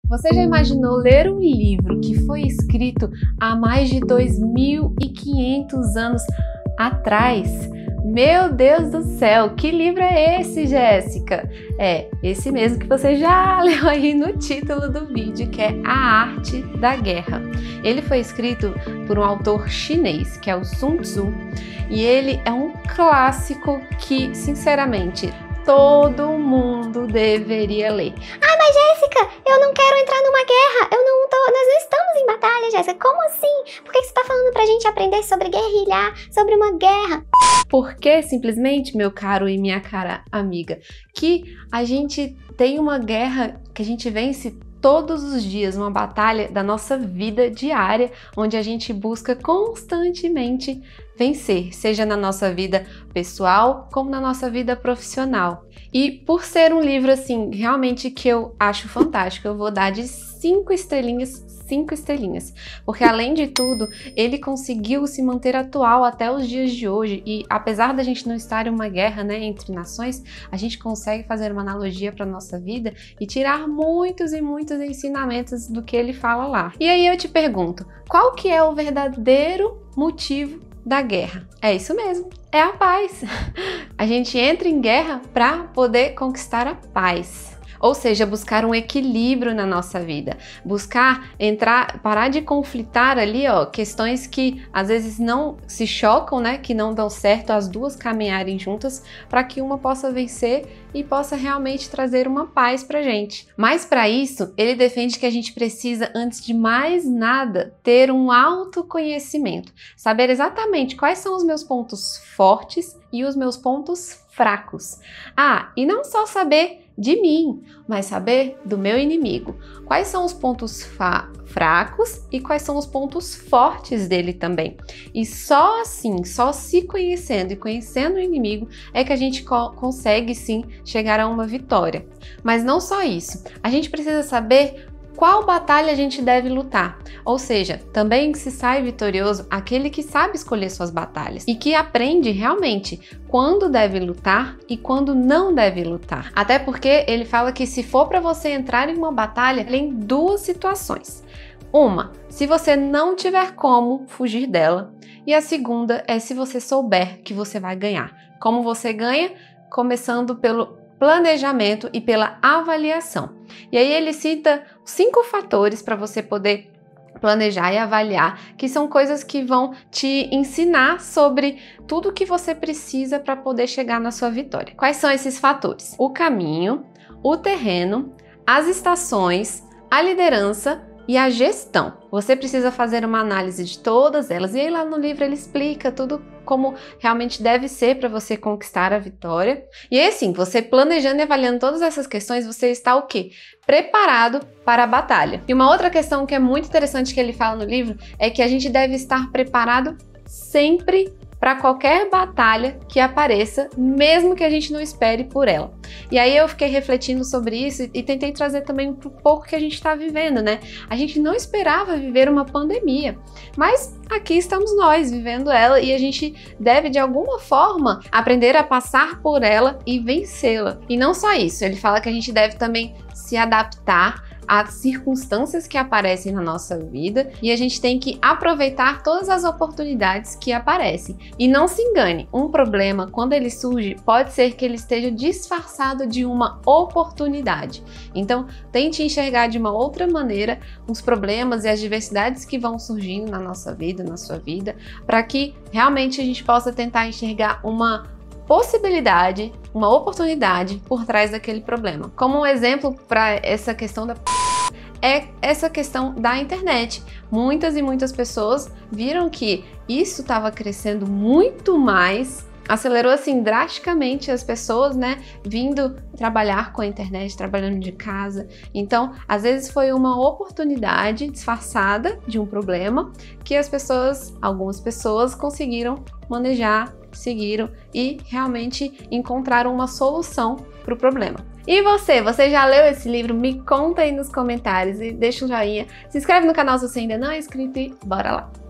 Você já imaginou ler um livro que foi escrito há mais de 2.500 anos atrás? Meu Deus do céu, que livro é esse, Jéssica? É esse mesmo que você já leu aí no título do vídeo, que é A Arte da Guerra. Ele foi escrito por um autor chinês, que é o Sun Tzu, e ele é um clássico que, sinceramente, todo mundo deveria ler. Ah, mas Jéssica, eu não quero entrar numa guerra, nós não estamos em batalha, Jéssica, como assim? Por que você tá falando pra gente aprender sobre guerrilhar, sobre uma guerra? Porque simplesmente, meu caro e minha cara amiga, que a gente tem uma guerra que a gente vence todos os dias, uma batalha da nossa vida diária, onde a gente busca constantemente vencer, seja na nossa vida pessoal, como na nossa vida profissional. E por ser um livro, assim, realmente que eu acho fantástico, eu vou dar de 5 estrelinhas, porque além de tudo, ele conseguiu se manter atual até os dias de hoje e apesar da gente não estar em uma guerra, né, entre nações, a gente consegue fazer uma analogia para nossa vida e tirar muitos e muitos ensinamentos do que ele fala lá. E aí eu te pergunto, qual que é o verdadeiro motivo da guerra? É isso mesmo, é a paz. A gente entra em guerra para poder conquistar a paz. Ou seja, buscar um equilíbrio na nossa vida, parar de conflitar ali, ó, questões que às vezes não se chocam, né, que não dão certo as duas caminharem juntas, para que uma possa vencer e possa realmente trazer uma paz pra gente. Mas para isso, ele defende que a gente precisa, antes de mais nada, ter um autoconhecimento, saber exatamente quais são os meus pontos fortes e os meus pontos fracos. Ah, e não só saber de mim, mas saber do meu inimigo. Quais são os pontos fracos e quais são os pontos fortes dele também. E só assim, só se conhecendo e conhecendo o inimigo é que a gente consegue sim chegar a uma vitória. Mas não só isso, a gente precisa saber qual batalha a gente deve lutar, ou seja, também se sai vitorioso aquele que sabe escolher suas batalhas e que aprende realmente quando deve lutar e quando não deve lutar. Até porque ele fala que se for para você entrar em uma batalha, tem 2 situações. Uma, se você não tiver como fugir dela, e a segunda é se você souber que você vai ganhar. Como você ganha? Começando pelo planejamento e pela avaliação. E aí ele cita 5 fatores para você poder planejar e avaliar, que são coisas que vão te ensinar sobre tudo que você precisa para poder chegar na sua vitória. Quais são esses fatores? O caminho, o terreno, as estações, a liderança e a gestão. Você precisa fazer uma análise de todas elas e aí lá no livro ele explica tudo como realmente deve ser para você conquistar a vitória. E aí assim, você planejando e avaliando todas essas questões, você está o quê? Preparado para a batalha. E uma outra questão que é muito interessante que ele fala no livro é que a gente deve estar preparado sempre para qualquer batalha que apareça, mesmo que a gente não espere por ela. E aí eu fiquei refletindo sobre isso e tentei trazer também um pouco que a gente está vivendo, né? A gente não esperava viver uma pandemia, mas aqui estamos nós vivendo ela e a gente deve de alguma forma aprender a passar por ela e vencê-la. E não só isso, ele fala que a gente deve também se adaptar às circunstâncias que aparecem na nossa vida e a gente tem que aproveitar todas as oportunidades que aparecem. E não se engane, um problema, quando ele surge, pode ser que ele esteja disfarçado de uma oportunidade. Então, tente enxergar de uma outra maneira os problemas e as diversidades que vão surgindo na nossa vida, na sua vida, para que realmente a gente possa tentar enxergar uma possibilidade, uma oportunidade por trás daquele problema. Como um exemplo para essa questão é essa questão da internet. Muitas e muitas pessoas viram que isso estava crescendo muito mais, acelerou assim drasticamente as pessoas, né, vindo trabalhar com a internet, trabalhando de casa. Então, às vezes foi uma oportunidade disfarçada de um problema que algumas pessoas conseguiram manejar, seguiram e realmente encontraram uma solução para o problema. E você já leu esse livro? Me conta aí nos comentários e deixa um joinha, se inscreve no canal se você ainda não é inscrito e bora lá!